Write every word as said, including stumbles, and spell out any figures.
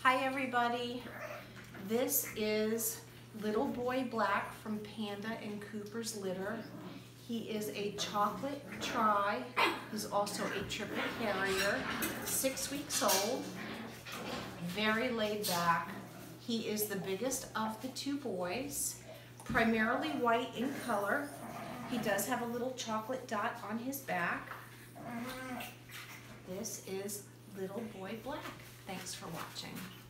Hi everybody, this is Little Boy Black from Panda and Cooper's litter. He is a chocolate tri. He's also a triple carrier, six weeks old, very laid back. He is the biggest of the two boys, primarily white in color. He does have a little chocolate dot on his back. This is Little Boy Black. Thanks for watching.